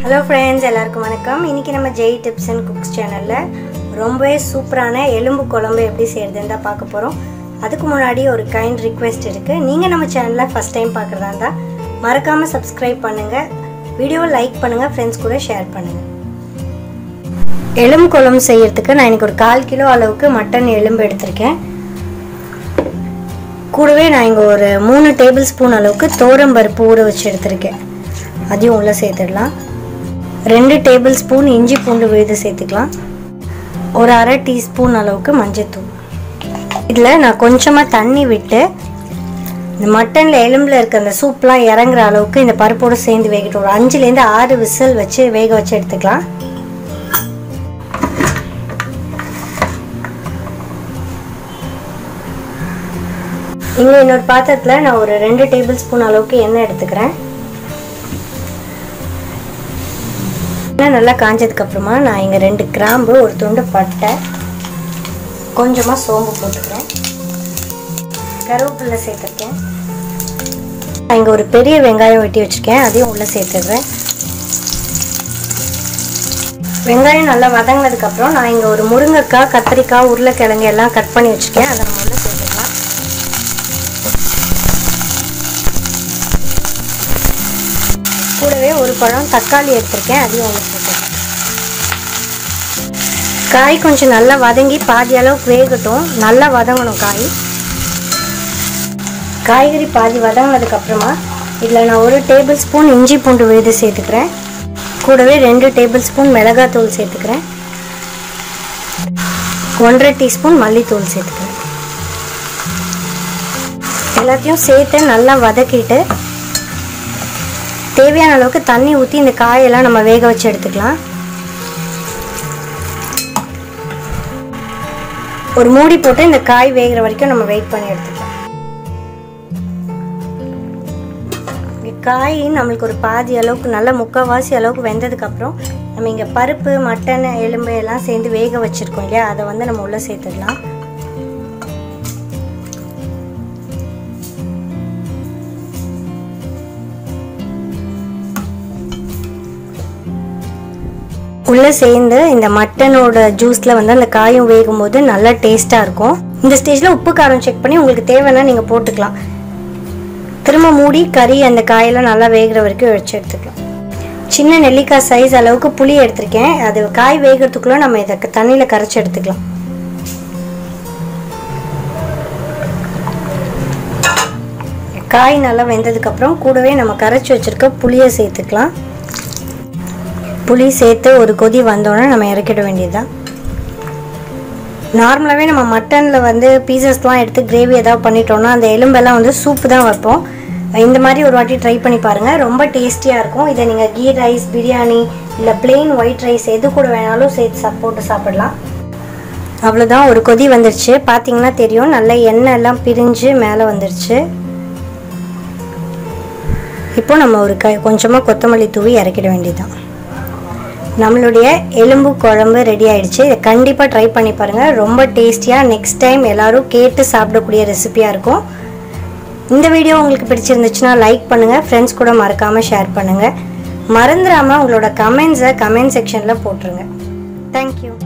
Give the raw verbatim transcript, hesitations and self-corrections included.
Hello friends, எல்லாருக்கும் வணக்கம். இன்னைக்கு நம்ம J Tips and Cooks சேனல்ல ரொம்பவே சூப்பரான எலும்பு குழம்பு எப்படி செய்யறதுன்னு தான் பார்க்க போறோம். அதுக்கு முன்னாடி ஒரு கைண்ட் ரிக்வெஸ்ட் இருக்கு. நீங்க நம்ம சேனலை ஃபர்ஸ்ட் டைம் பார்க்கறதா இருந்தா மறக்காம Subscribe பண்ணுங்க. வீடியோவை லைக் பண்ணுங்க, फ्रेंड्स கூட ஷேர் பண்ணுங்க. எலும்பு குழம்பு செய்யிறதுக்கு நான் இன்னைக்கு ஒரு கால் கிலோ அளவுக்கு மட்டன் எலும்பு எடுத்துர்க்கேன். கூடவே நான் இங்க ஒரு மூணு டேபிள் ஸ்பூன் அளவுக்கு தோரம் பருப்பு ஊற வச்சு எடுத்துர்க்கேன். அதையும் உள்ள சேர்த்துடலாம். ரெண்டு டேபிள் ஸ்பூன் இஞ்சி பூண்டு விழுது சேர்த்துக்கலாம். ஒரு அரை டீஸ்பூன் அளவுக்கு மஞ்சள்தூள். இதில் நான் கொஞ்சமாக தண்ணி விட்டு இந்த மட்டனில் எலும்பில் இருக்க அந்த சூப்லாம் இறங்குற அளவுக்கு இந்த பருப்போடு சேர்ந்து வேகட்டும். ஒரு அஞ்சுலேருந்து ஆறு விசில் வச்சு வேக வச்சு எடுத்துக்கலாம். இங்கே இன்னொரு பாத்திரத்தில் நான் ஒரு ரெண்டு டேபிள் ஸ்பூன் அளவுக்கு எண்ணெய் எடுத்துக்கிறேன். எண்ணெய் நல்லா காஞ்சதுக்கு அப்புறமா நான் இங்கே ரெண்டு கிராம்பு, ஒரு துண்டு பட்டை, கொஞ்சமாக சோம்பு போட்டுக்கிறேன். கருவேப்பிலை சேர்த்துருக்கேன். நான் இங்கே ஒரு பெரிய வெங்காயம் வெட்டி வச்சுருக்கேன், அதையும் உள்ளே சேர்த்துடுறேன். வெங்காயம் நல்லா வதங்கினதுக்கப்புறம் நான் இங்கே ஒரு முருங்கைக்காய், கத்திரிக்காய், உருளைக்கிழங்கு எல்லாம் கட் பண்ணி வச்சுருக்கேன். அதை நம்ம உள்ளே சேர்த்துக்கலாம். கூடவே ஒரு பழம் தக்காளி எடுத்துருக்கேன், அதையும் ஒன்று சேர்த்துருக்கேன். காய் கொஞ்சம் நல்லா வதங்கி பாதி அளவுக்கு வேகட்டும். நல்லா வதங்கணும் காய். காய்கறி பாதி வதங்கினதுக்கப்புறமா இதில் நான் ஒரு டேபிள் ஸ்பூன் இஞ்சி பூண்டு விழுது சேர்த்துக்கிறேன். கூடவே ரெண்டு டேபிள் ஸ்பூன் மிளகாத்தூள் சேர்த்துக்கிறேன். ஒன்றரை டீஸ்பூன் மல்லித்தூள் சேர்த்துக்கிறேன். எல்லாத்தையும் சேர்த்து நல்லா வதக்கிட்டு தேவையான அளவுக்கு தண்ணி ஊற்றி இந்த காயெல்லாம் நம்ம வேக வச்சு எடுத்துக்கலாம். ஒரு மூடி போட்டு இந்த காய் வேகிற வரைக்கும் நம்ம வெயிட் பண்ணி எடுத்துக்கலாம். காய் நம்மளுக்கு ஒரு பாதி அளவுக்கு நல்ல முக்கால்வாசி அளவுக்கு வெந்ததுக்கப்புறம் நம்ம இங்கே பருப்பு, மட்டன், எலும்பு எல்லாம் சேர்ந்து வேக வச்சுருக்கோம் இல்லையா, அதை வந்து நம்ம உள்ளே சேர்த்துக்கலாம். உள்ளே சேர்ந்து இந்த மட்டனோட ஜூஸில் வந்து அந்த காயும் வேகும் போது நல்லா டேஸ்ட்டாக இருக்கும். இந்த ஸ்டேஜில் உப்பு காரம் செக் பண்ணி உங்களுக்கு தேவைன்னா நீங்கள் போட்டுக்கலாம். திரும்ப மூடி கறி அந்த காயெல்லாம் நல்லா வேகிற வரைக்கும் வச்சு எடுத்துக்கலாம். சின்ன நெல்லிக்காய் சைஸ் அளவுக்கு புளி எடுத்திருக்கேன். அது காய் வேகிறதுக்குள்ளே நம்ம இதை தண்ணியில் கரைச்சி எடுத்துக்கலாம். காய் நல்லா வெந்ததுக்கப்புறம் கூடவே நம்ம கரைச்சி வச்சுருக்க புளியை சேர்த்துக்கலாம். புளி சேர்த்து ஒரு கொதி வந்தோடனே நம்ம இறக்கிட வேண்டியதுதான். நார்மலாகவே நம்ம மட்டனில் வந்து பீசஸ்லாம் எடுத்து கிரேவி ஏதாவது பண்ணிட்டோம்னா அந்த எலும்பெல்லாம் வந்து சூப்பு தான் வைப்போம். இந்த மாதிரி ஒரு வாட்டி ட்ரை பண்ணி பாருங்கள், ரொம்ப டேஸ்டியாக இருக்கும். இதை நீங்கள் கீ ரைஸ், பிரியாணி இல்லை பிளெயின் ஒயிட் ரைஸ் எது கூட வேணாலும் சேர்த்து சா போட்டு சாப்பிடலாம். அவ்வளோதான், ஒரு கொதி வந்துடுச்சு. பார்த்தீங்கன்னா தெரியும், நல்லா எண்ணெய் எல்லாம் பிரிஞ்சு மேலே வந்துடுச்சு. இப்போ நம்ம ஒரு க கொஞ்சமாக கொத்தமல்லி தூவி இறக்கிட வேண்டியதுதான். நம்மளுடைய எலும்பு குழம்பு ரெடி ஆகிடுச்சு. இதை கண்டிப்பாக ட்ரை பண்ணி பாருங்கள், ரொம்ப டேஸ்டியாக நெக்ஸ்ட் டைம் எல்லோரும் கேட்டு சாப்பிடக்கூடிய ரெசிபியாக இருக்கும். இந்த வீடியோ உங்களுக்கு பிடிச்சிருந்துச்சுன்னா லைக் பண்ணுங்கள், ஃப்ரெண்ட்ஸ் கூட மறக்காமல் ஷேர் பண்ணுங்கள். மறந்துடாமல் உங்களோட கமெண்ட்ஸை கமெண்ட் செக்ஷனில் போட்டுருங்க. தேங்க்யூ.